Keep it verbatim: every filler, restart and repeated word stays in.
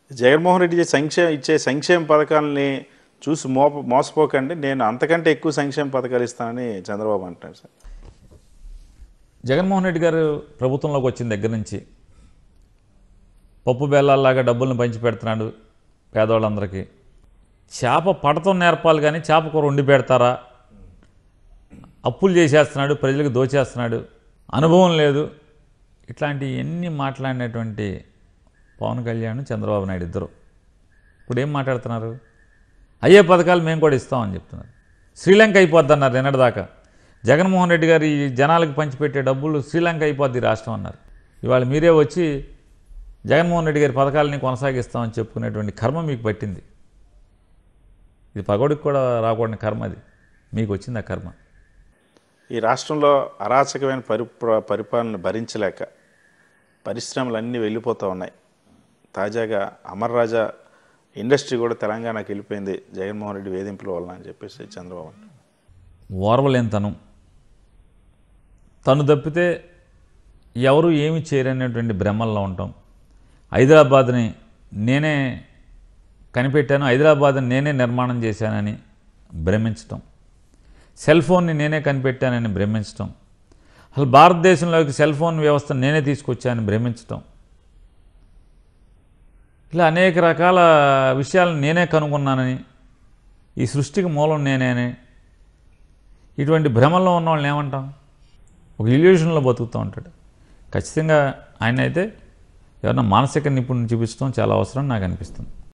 జగన్మోహన్ రెడ్డి సంక్షేమ ఇచ్చే సంక్షేమ పథకాలని చూసి మో మోసపోకండి, నేను అంతకంటే ఎక్కువ సంక్షేమ పథకాలు ఇస్తానని చంద్రబాబు అంటున్నారు సార్. జగన్మోహన్ రెడ్డి గారు ప్రభుత్వంలోకి వచ్చిన దగ్గర నుంచి పప్పు బెల్లాల్లాగా డబ్బులను పంచి పెడుతున్నాడు పేదవాళ్ళందరికీ. చేప పడతం నేర్పాలి కానీ చేప కూర వండి పెడతారా? అప్పులు చేసేస్తున్నాడు, ప్రజలకు దోచేస్తున్నాడు, అనుభవం లేదు, ఇట్లాంటి ఎన్ని మాట్లాడినటువంటి పవన్ కళ్యాణ్ చంద్రబాబు నాయుడు ఇద్దరు ఇప్పుడు ఏం మాట్లాడుతున్నారు? అయ్యే పథకాలు మేము కూడా ఇస్తామని చెప్తున్నారు. శ్రీలంక అయిపోద్ది అన్నారు నిన్నటిదాకా. జగన్మోహన్ రెడ్డి గారు ఈ జనాలకు పంచిపెట్టే డబ్బులు శ్రీలంక అయిపోద్ది రాష్ట్రం అన్నారు. ఇవాళ మీరే వచ్చి జగన్మోహన్ రెడ్డి గారి పథకాలని కొనసాగిస్తామని చెప్పుకునేటువంటి కర్మ మీకు పట్టింది. ఇది పగోడికి కూడా రాకూడని కర్మ, అది మీకు వచ్చింది ఆ కర్మ. ఈ రాష్ట్రంలో అరాచకమైన పరి పరిపాలన భరించలేక పరిశ్రమలు అన్నీ వెళ్ళిపోతూ ఉన్నాయి. తాజాగా అమర్ రాజా ఇండస్ట్రీ కూడా తెలంగాణకి వెళ్ళిపోయింది జగన్మోహన్ రెడ్డి వేధింపుల వలన అని చెప్పేసి చంద్రబాబు అంటారు. ఓర్వలేనితనం, తను తప్పితే ఎవరు ఏమి చేయరనేటువంటి భ్రమల్లో ఉంటాం. హైదరాబాద్ని నేనే కనిపెట్టాను, హైదరాబాద్ని నేనే నిర్మాణం చేశానని భ్రమించటం, సెల్ ఫోన్ని నేనే కనిపెట్టానని భ్రమించటం, అసలు భారతదేశంలోకి సెల్ ఫోన్ వ్యవస్థను నేనే తీసుకొచ్చానని భ్రమించటం, ఇలా అనేక రకాల విషయాలను నేనే కనుగొన్నానని, ఈ సృష్టికి మూలం నేనేనే, ఇటువంటి భ్రమల్లో ఉన్న వాళ్ళని ఏమంటాం? ఒక ఇల్యూషన్లో బతుకుతూ ఉంటాడు. ఖచ్చితంగా ఆయన అయితే ఎవరన్నా మానసిక నిపుణుని చూపించడం చాలా అవసరం నాకు అనిపిస్తుంది.